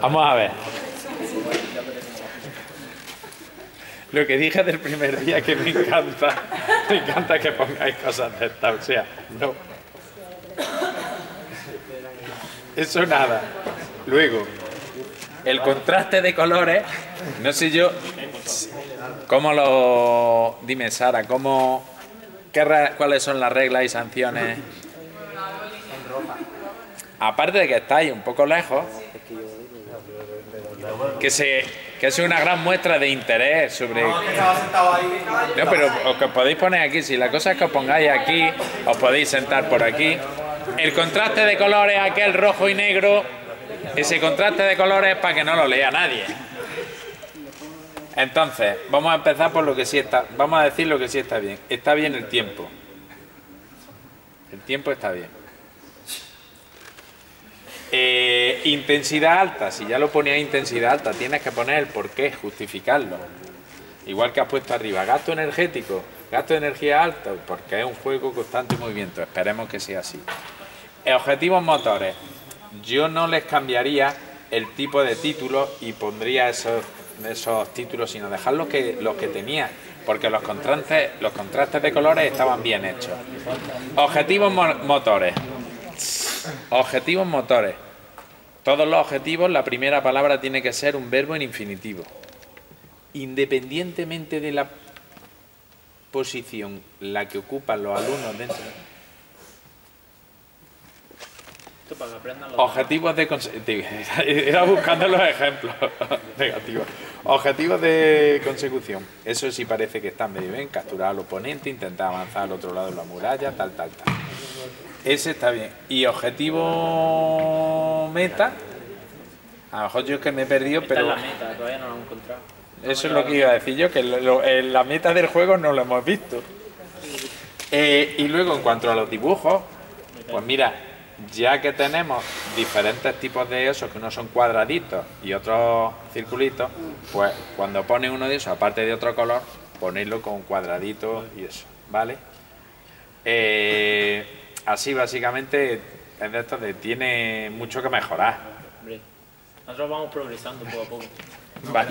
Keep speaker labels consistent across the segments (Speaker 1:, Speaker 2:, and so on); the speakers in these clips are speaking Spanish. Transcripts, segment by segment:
Speaker 1: Vamos a ver. Lo que dije del primer día que me encanta que pongáis cosas de estas, o sea, no. Eso nada. Luego, el contraste de colores, no sé yo, ¿cómo lo... Dime, Sara, ¿cuáles son las reglas y sanciones? Aparte de que estáis un poco lejos, que es una gran muestra de interés sobre... No, pero os podéis poner aquí. Si la cosa es que os pongáis aquí, os podéis sentar por aquí. El contraste de colores, aquel rojo y negro, ese contraste de colores es para que no lo lea nadie. Entonces, vamos a empezar por lo que sí está... Vamos a decir lo que sí está bien. Está bien el tiempo. El tiempo está bien. Intensidad alta, si ya lo ponía intensidad alta, tienes que poner el porqué, justificarlo. Igual que has puesto arriba, gasto energético, gasto de energía alta, porque es un juego constante movimiento, esperemos que sea así. Objetivos motores, yo no les cambiaría el tipo de títulos y pondría esos títulos, sino dejar los que tenía, porque los contrastes de colores estaban bien hechos. Objetivos motores. Objetivos motores. Todos los objetivos, la primera palabra tiene que ser un verbo en infinitivo. Independientemente de la posición la que ocupan los alumnos dentro. Objetivos de era buscando los ejemplos negativos. Objetivos de consecución. Eso sí parece que está medio bien. Capturar al oponente, intentar avanzar al otro lado de la muralla, tal. Ese está bien. Y objetivo meta, a lo mejor yo es que me he perdido, pero...
Speaker 2: Esta es la meta, todavía no lo hemos encontrado.
Speaker 1: Eso es lo que iba a decir yo, que la meta del juego no lo hemos visto. Y luego, en cuanto a los dibujos, pues mira, ya que tenemos diferentes tipos de esos, que unos son cuadraditos y otros circulitos, pues cuando ponen uno de esos, aparte de otro color, ponerlo con cuadraditos y eso, ¿vale? Así básicamente es de esto de tiene mucho que mejorar.
Speaker 2: Hombre, nosotros vamos progresando poco a poco.
Speaker 1: Vale.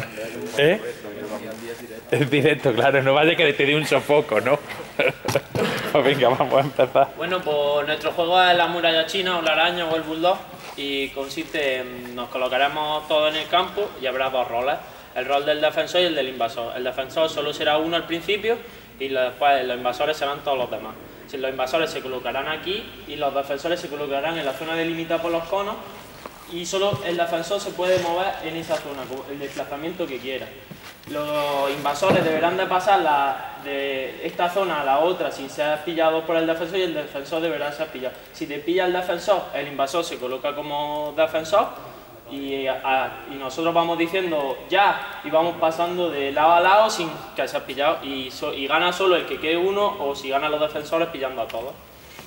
Speaker 1: Es directo, claro, no vaya que te dé un sofoco, ¿no? Pues venga, vamos a empezar.
Speaker 2: Bueno, pues nuestro juego es la muralla china o la araña o el bulldog y consiste en nos colocaremos todos en el campo y habrá dos roles, el rol del defensor y el del invasor. El defensor solo será uno al principio y después los invasores serán todos los demás. Si los invasores se colocarán aquí y los defensores se colocarán en la zona delimitada por los conos y solo el defensor se puede mover en esa zona, con el desplazamiento que quiera. Los invasores deberán de pasar de esta zona a la otra sin ser pillados por el defensor y el defensor deberá ser pillado. Si te pilla el defensor, el invasor se coloca como defensor y nosotros vamos diciendo ya y vamos pasando de lado a lado sin que sea pillado y gana solo el que quede uno o si ganan los defensores pillando a todos.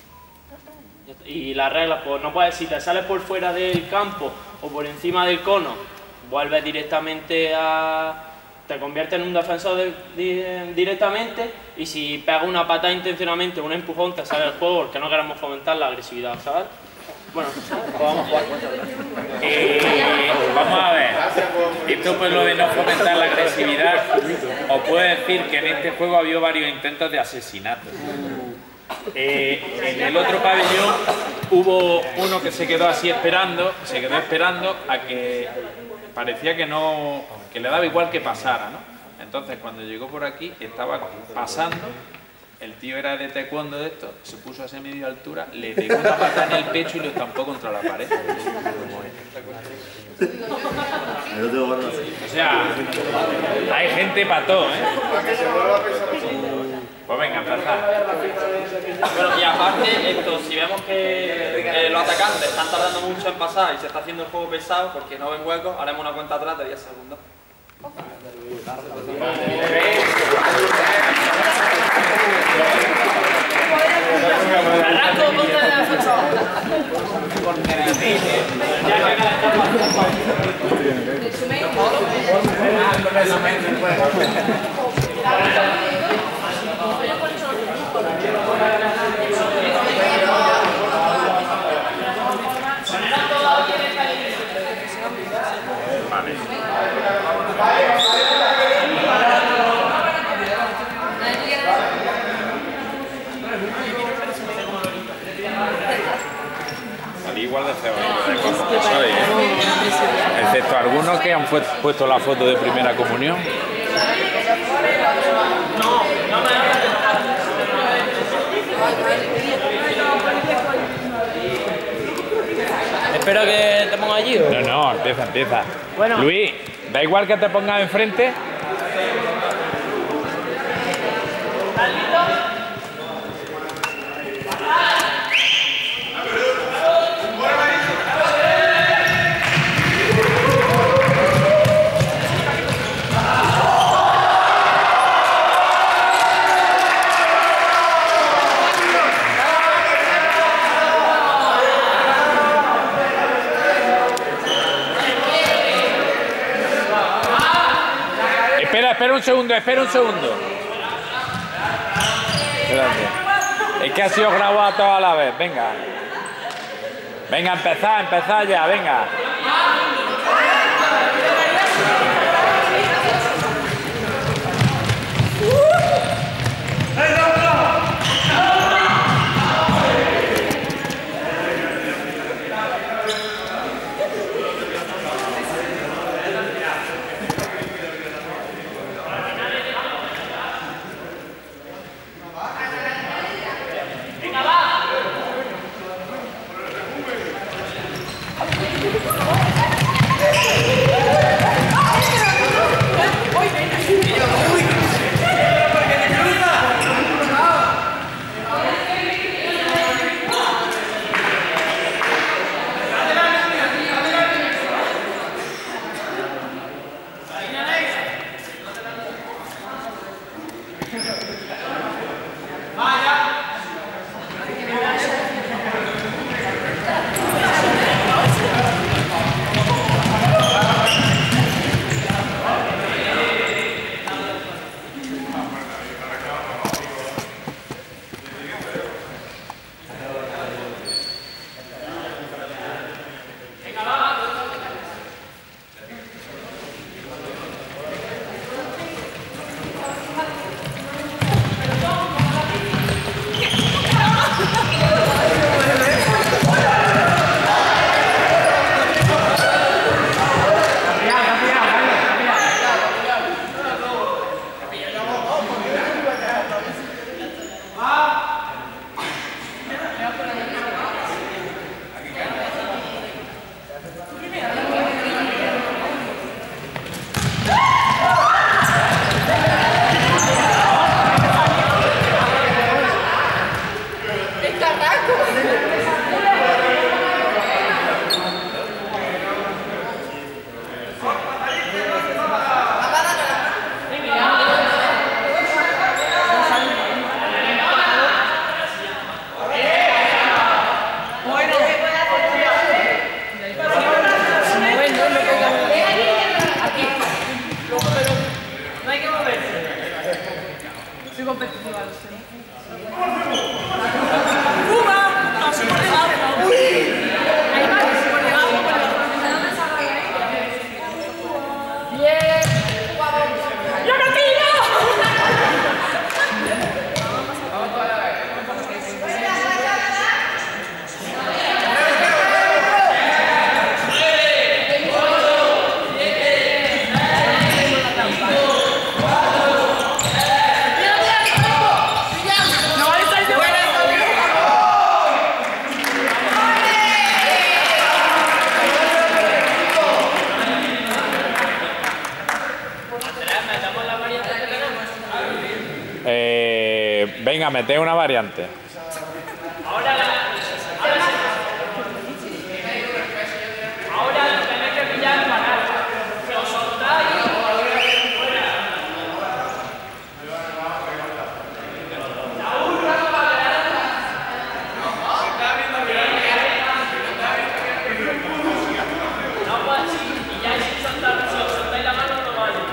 Speaker 2: Y las reglas, pues no puedes, si te sales por fuera del campo o por encima del cono, vuelves directamente te conviertes en un defensor directamente y si pegas una patada intencionalmente o un empujón te sale del juego porque no queremos fomentar la agresividad, ¿sabes? Bueno, pues vamos a jugar.
Speaker 1: Vamos a ver, esto pues lo de no fomentar la agresividad, os puedo decir que en este juego ha habido varios intentos de asesinato. En el otro pabellón hubo uno que se quedó así esperando, a que parecía que le daba igual que pasara, ¿no? Entonces cuando llegó por aquí estaba pasando. El tío era de taekwondo de esto, se puso a esa media altura, le pegó una pata en el pecho y lo estampó contra la pared. O sea, hay gente para todo, ¿eh? Pues venga, empezar.
Speaker 2: Bueno, y aparte, esto, si vemos que los atacantes están tardando mucho en pasar y se está haciendo el juego pesado porque no ven huecos, haremos una cuenta atrás de 10 segundos.
Speaker 3: Arranco contra el defensor.
Speaker 1: excepto algunos que han puesto la foto de primera comunión.
Speaker 2: Espero que te ponga allí. ¿O?
Speaker 1: No, empieza.
Speaker 2: Bueno.
Speaker 1: Luis, da igual que te pongas enfrente. Espera un segundo. Espérate. Es que ha sido grabado toda la vez, venga. Venga, empezad ya, venga. Venga, mete una variante.
Speaker 2: Ahora lo tenéis que pillar para que os soltáis. No, pues si pilláis sin soltar, si os soltáis la mano no vale.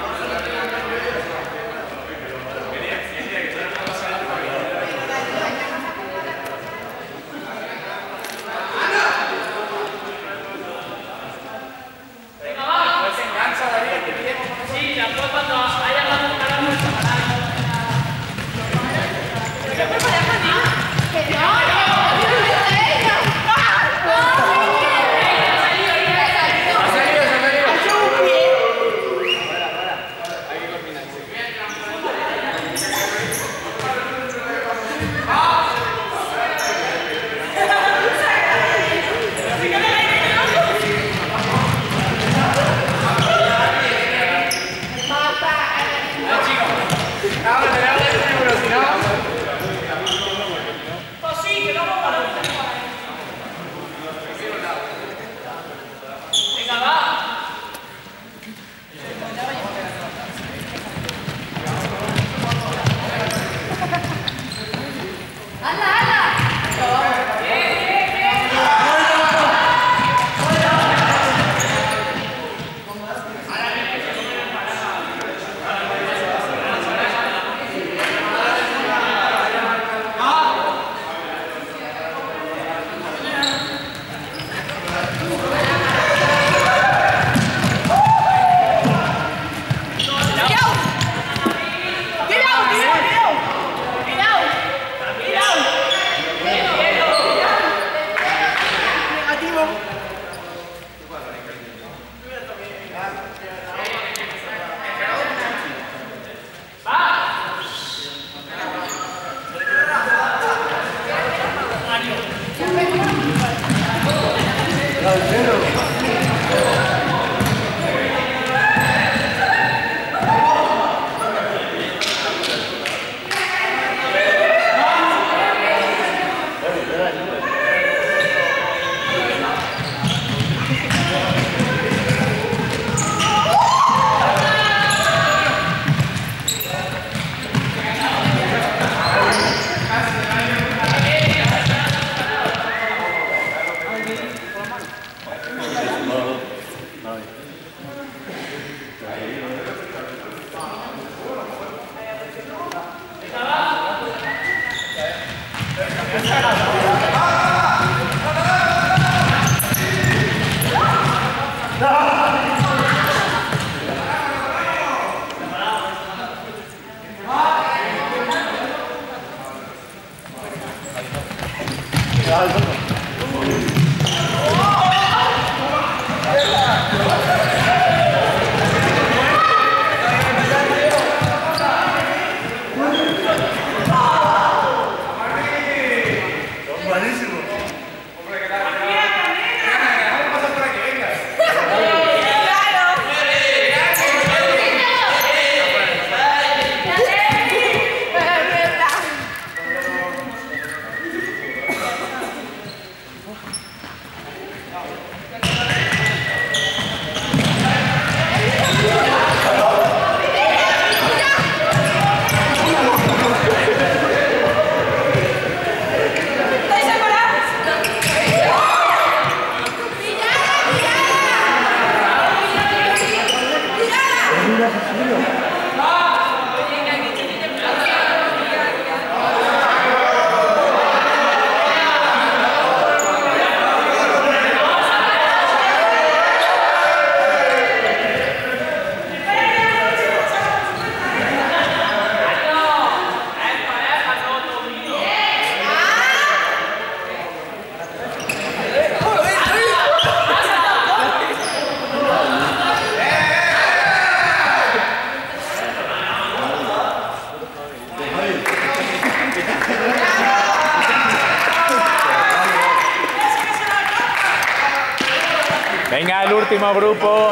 Speaker 1: Venga, el último grupo.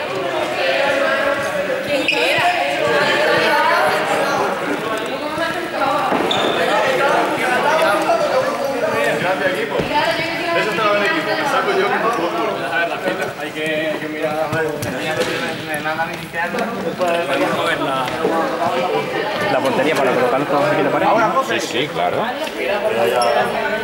Speaker 3: Gracias, equipo. Eso estaba en el equipo. Me saco yo que no puedo. A ver, la fila. Hay que mirar. Nada ni siquiera.
Speaker 4: La portería para colocar los aquí de pared.
Speaker 1: Sí, sí, claro.